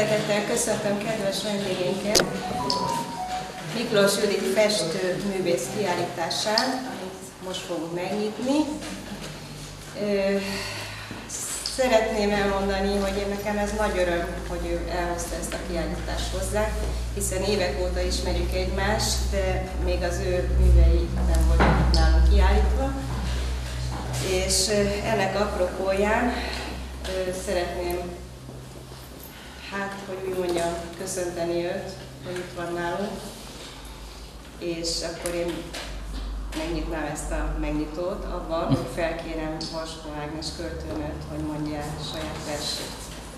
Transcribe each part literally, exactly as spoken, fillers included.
Szeretettel köszöntöm kedves vendégeinket, Miklós Judit festő művész kiállítását, amit most fogunk megnyitni. Szeretném elmondani, hogy én nekem ez nagy öröm, hogy ő elhozta ezt a kiállítást hozzá, hiszen évek óta ismerjük egymást, de még az ő művei nem voltak nálunk kiállítva. És ennek apropóján szeretném, hát, hogy úgy mondjam, köszönteni őt, hogy itt van nálunk, és akkor én megnyitnám ezt a megnyitót avval, hogy felkérem Vaskó Ágnes költőnőt, hogy mondja el saját versét.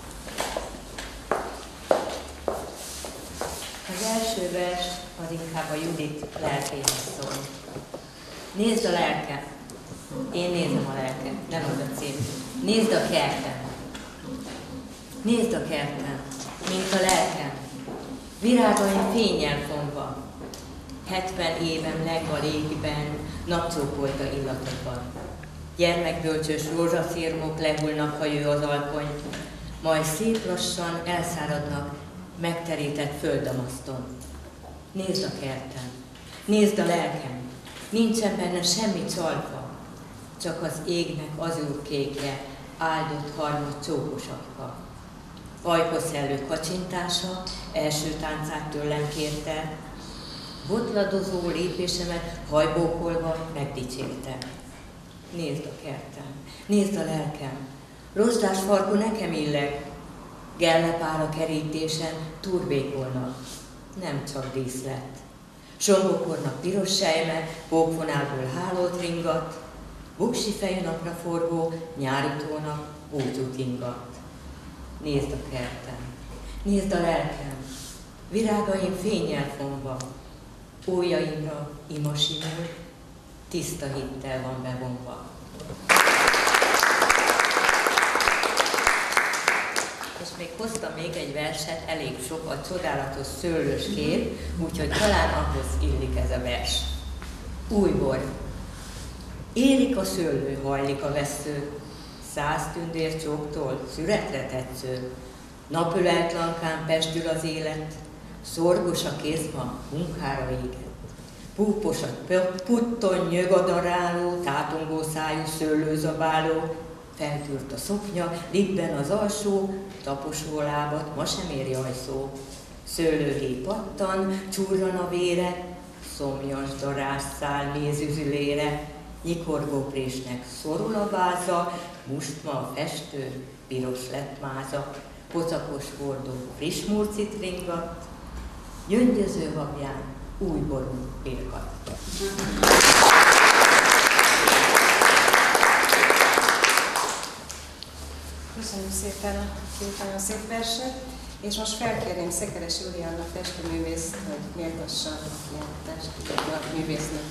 Az első vers az inkább a Judit lelkéhez szól. Nézd a lelkem! Én nézem a lelkem, nem az a cím. Nézd a kertem! Nézd a kertem, mint a lelkem, virágaim fénnyel fonva. Hetven évem legva légben, napcsókolta illatokban. Gyermekbölcsös rózsaszirmok lehullnak, ha jő az alkony, majd szép lassan elszáradnak megterített földdamaszton. Nézd a kertem, nézd a lelkem, nincsen benne semmi csalfa, csak az égnek azúrkékje, áldott harmad csókosakka. Ajkoszellő kacsintása első táncát tőlem kérte, botladozó lépésemet hajbókolva megdicsérte. Nézd a kertem, nézd a lelkem, rozsdás farkú nekem illeg, gellepál a kerítésen, turbékolnak, nem csak díszlet. Sombokornak piros sejme, pókfonálból hálót ringat, buksi fejű napra forgó, nyári tónak búcsút ingat. Nézd a kertem, nézd a lelkem, virágaim fénnyel fonva, ujjaimra ima simul, tiszta hittel van bevonva. És még hoztam még egy verset, elég sok a csodálatos szőlős kép, úgyhogy talán ahhoz illik ez a vers. Újbor. Érik a szőlő, hajlik a vessző, száz tündér csóktól szüretre tetsző. Napöletlankán pestül az élet, szorgos a kézma, munkára éget. Púpos a putton nyögadaráló, tátongó szájú szőlőzabáló, feltűrt a szoknya, libben az alsó, taposó lábat ma sem ér jajszó. Szőlőhé pattan, csurran a vére, szomjas darás száll mézüzülére, nyikorgóprésnek szorul a váza, must ma a festő, piros lett máza, pocakos hordó friss murcit ringat, gyöngyöző habján új ború pirkat. Köszönjük szépen a két nagyon szép verset, és most felkérném Szekeres Julianna festőművészt, hogy méltassa a kiállítást a művésznőt.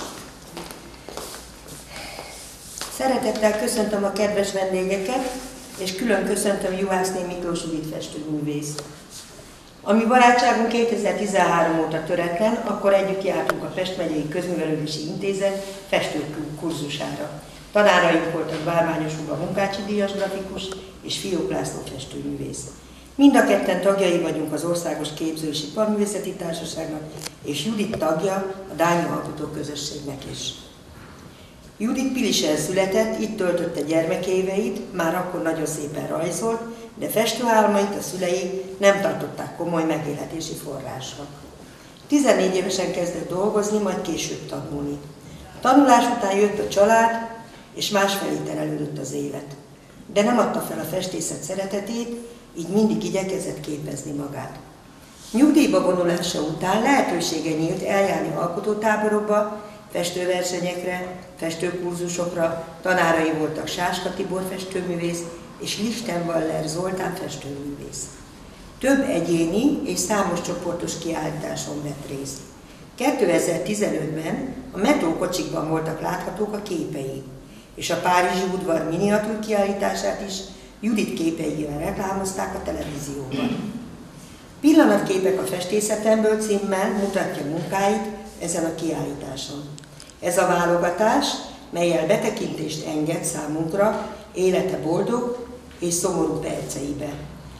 Szeretettel köszöntöm a kedves vendégeket, és külön köszöntöm Juhászné Miklós Judit festőművész. A mi barátságunk kétezer-tizenhárom óta töretlen, akkor együtt jártunk a Pest megyei Közművelődési Intézet festőkurzusára. Tanáraink voltak Bármányos Uga Munkácsi díjas grafikus és Fiók László festőművész. Mind a ketten tagjai vagyunk az Országos Képző- és Iparművészeti Társaságnak, és Judit tagja a Dányi Alkotó Közösségnek is. Judit Pilisen született, itt töltötte gyermekéveit, már akkor nagyon szépen rajzolt, de festőálmait a szülei nem tartották komoly megélhetési forrásnak. tizennégy évesen kezdett dolgozni, majd később tanulni. A tanulás után jött a család, és másfelé terelődött az élet. De nem adta fel a festészet szeretetét, így mindig igyekezett képezni magát. Nyugdíjba vonulása után lehetősége nyílt eljárni alkotótáborokba, festőversenyekre, festőkurzusokra, tanárai voltak Sáska Tibor festőművész és Lichtenwaller Zoltán festőművész. Több egyéni és számos csoportos kiállításon vett részt. kétezer-tizenötben a metrókocsikban voltak láthatók a képei, és a Párizsi udvar miniatúr kiállítását is Judit képeivel reklámozták a televízióban. Pillanatképek a festészetemből címmel mutatja munkáit ezen a kiállításon. Ez a válogatás, mellyel betekintést enged számunkra élete boldog és szomorú perceibe.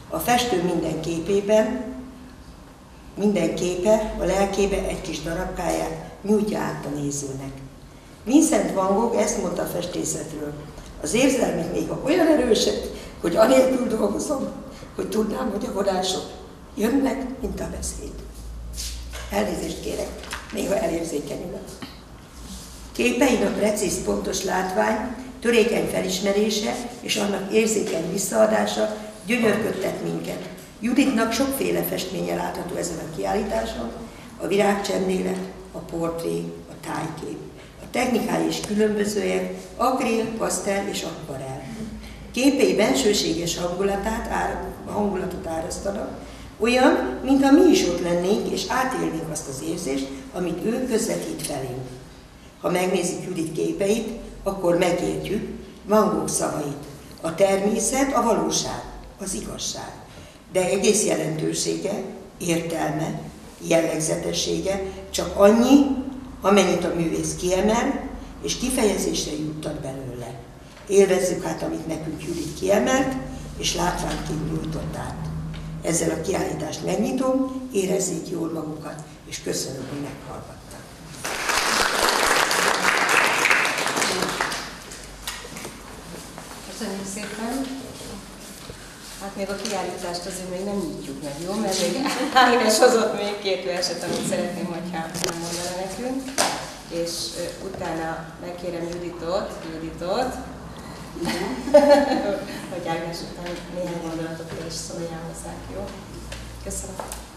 A festő minden képében, minden képe a lelkébe egy kis darabkáját nyújtja át a nézőnek. Vincent van Gogh ezt mondta a festészetről: az érzelmek még olyan erősek, hogy anélkül dolgozom, hogy tudnám, hogy a vonások jönnek, mint a beszéd. Elnézést kérek, néha elérzékenyülök. Képein a precíz, pontos látvány, törékeny felismerése és annak érzékeny visszaadása gyönyörködtet minket. Juditnak sokféle festménye látható ezen a kiállításon: a virágcsemlélet, a portré, a tájkép. A technikái is különbözőek: akril, pasztel és akvarell. Képei bensőséges hangulatát, ára, hangulatot árasztanak, olyan, mintha mi is ott lennénk és átélnénk azt az érzést, amit ő közvetít felénk. Ha megnézzük Judit képeit, akkor megértjük Van Gogh szavait: a természet, a valóság, az igazság. De egész jelentősége, értelme, jellegzetessége csak annyi, amennyit a művész kiemel, és kifejezésre juttat belőle. Élvezzük hát, amit nekünk Judit kiemelt, és látványként nyújtott át. Ezzel a kiállítást megnyitom, érezzék jól magukat, és köszönöm, hogy meghallgattak. Köszönjük szépen! Hát még a kiállítást azért még nem nyitjuk meg, jó? Mert még Ágnes hozott még két verset, amit szeretném, hogyha elmondana nekünk. És uh, utána megkérem Juditot, Juditot, hogy Ágnes után néhány gondolatokkal is szóljál hozzánk, jó? Köszönöm.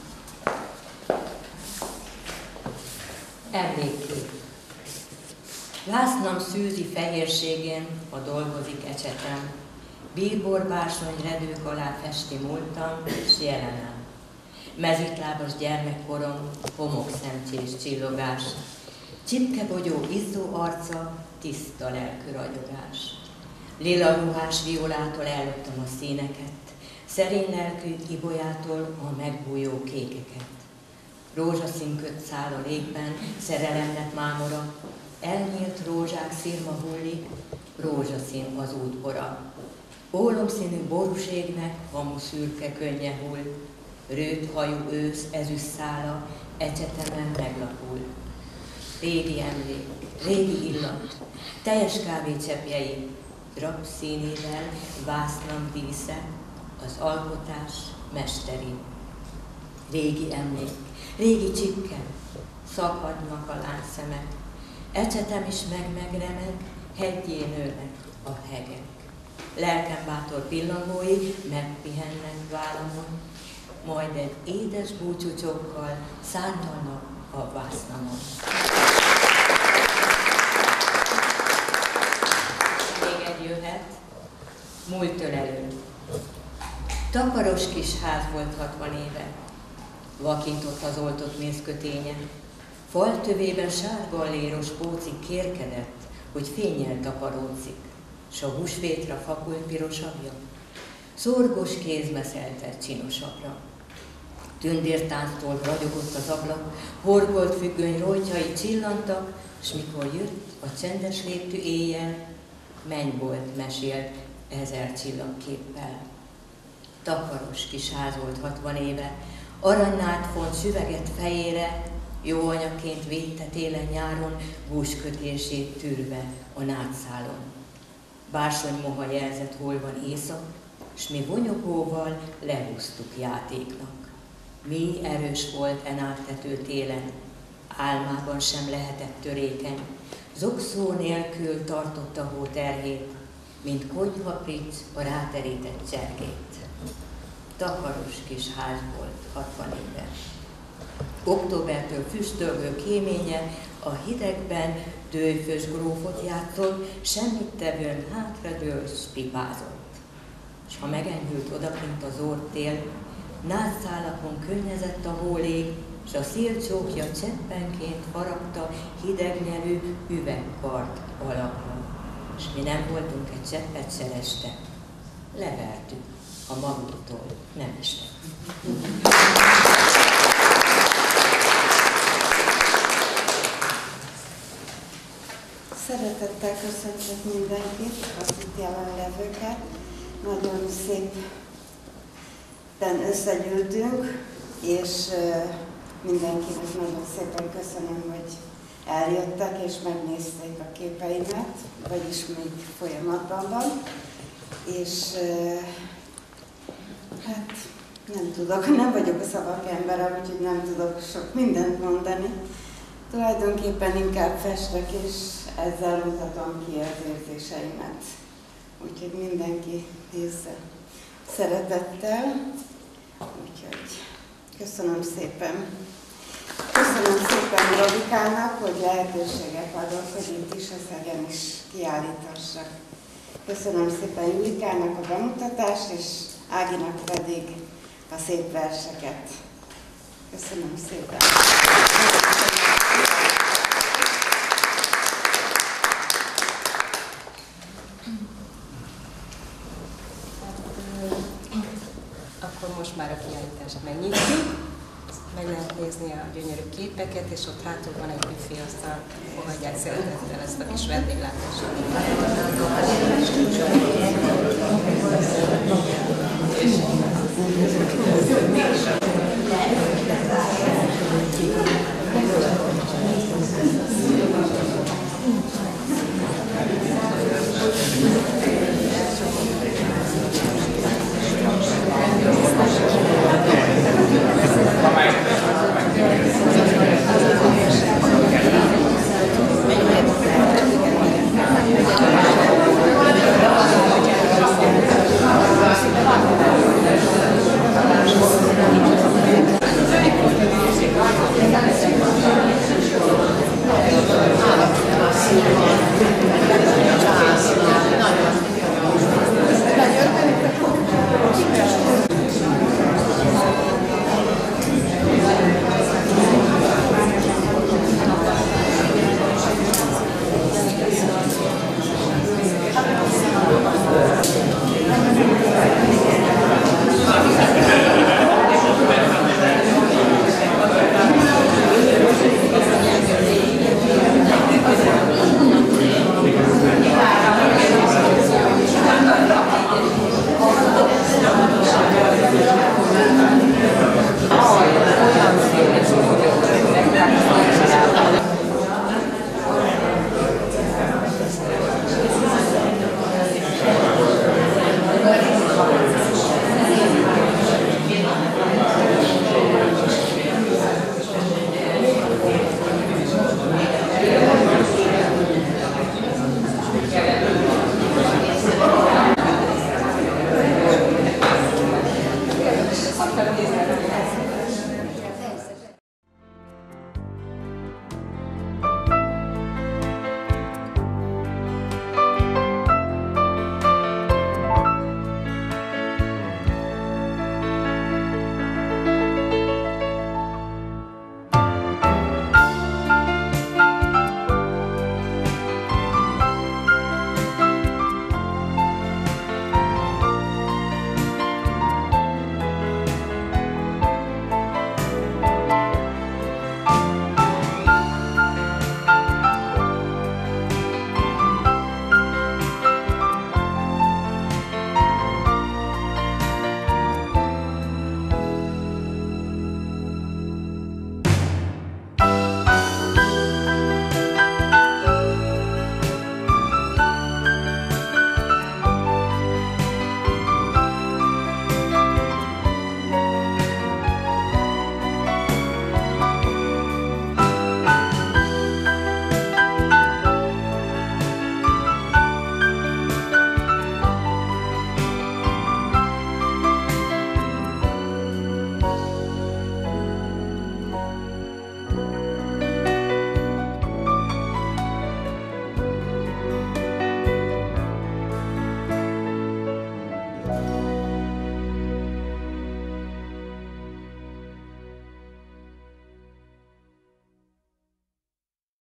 Emlékkép. Vásznam szűzi fehérségén, ha dolgozik ecsetem. Bíborbársony redők alá festi múltam és jelenem. Mezitlábas gyermekkorom, homokszemcsés csillogás. Csipkebogyó izzó arca, tiszta lelkű ragyogás. Lila ruhás violától elloptam a színeket, szerény lelkű ibolyától a megbújó kékeket. Rózsaszín köt száll a légben, szerelem lett mámora, elnyílt rózsák szirma hullik, rózsaszín az útbora. Ólomszínű borúségnek hamu szürke könnye hull, rőt hajú ősz ezüst szála ecsetemen meglapul. Régi emlék, régi illat, teljes kávécseppjei, drap színével vásznam dísze, az alkotás mesteri. Régi emlék, régi csipke, szakadnak a láncszemek, ecsetem is meg-megremeg, heggyé nőnek a hegek. Lelkem bátor pillangói megpihennek vállamon, majd egy édes búcsúcsokkal szárnyalnak a vásznamon. Még egy jöhet, múlt ölelő. Takaros kis ház volt hatvan éve, vakított az oltott mézköténye. Fal tövében sárga léros pócik kérkedett, hogy fénnyel takaródzik, s a húsvétra fakult pirosabbja, szorgos kézbe szeltett csinosabbra. Tündértánctól ragyogott az ablak, horgolt függöny rojtjai csillantak, s mikor jött a csendes léptű éjjel, mennybolt mesélt ezer csillagképpel. Takaros kis ház volt hatvan éve, aranynát font süveget fejére, jó anyaként védte télen-nyáron, gúskötését tűrve a nátszálon. Bársony moha jelzett, hol van éjszak, s mi vonyogóval lehúztuk játéknak. Mély erős volt en áttető télen, álmában sem lehetett törékeny, zokszó nélkül tartotta hó terhét, mint konyhapric a ráterített csergét. Takaros kis ház volt hatvan éve. Októbertől füstölgő kéménye a hidegben dőfös grófot játszott, semmit tevőn hátradől s pipázott. S ha megenyhült odakint az orrtél, nátszálakon könnyezett a hólég, s a szélcsókja cseppenként faragta hidegnyelű üvegkart alakra. S mi nem voltunk egy cseppet se leste, levertük, ha magunktól nem estek. Szeretettel köszöntök mindenkit, az itt jelenlevőket. Nagyon szép összegyűltünk, és mindenkinek nagyon szépen köszönöm, hogy eljöttek és megnézték a képeimet, vagyis még folyamatban van. És hát nem tudok, nem vagyok a szavak embere, úgyhogy nem tudok sok mindent mondani. Tulajdonképpen inkább festek, és ezzel mutatom ki az érzéseimet. Úgyhogy mindenki nézze szeretettel. Úgyhogy köszönöm szépen. Köszönöm szépen Robikának, hogy lehetőséget adott, hogy itt is a Szegen is kiállítassak. Köszönöm szépen Julikának a bemutatást, és Áginak pedig a szép verseket. Köszönöm szépen. Akkor most már a kiállítást megnyitjuk. Meg lehet nézni a gyönyörű képeket, és ott hátul van egy büféasztal, fogadják szeretettel ezt a kis vendéglátást.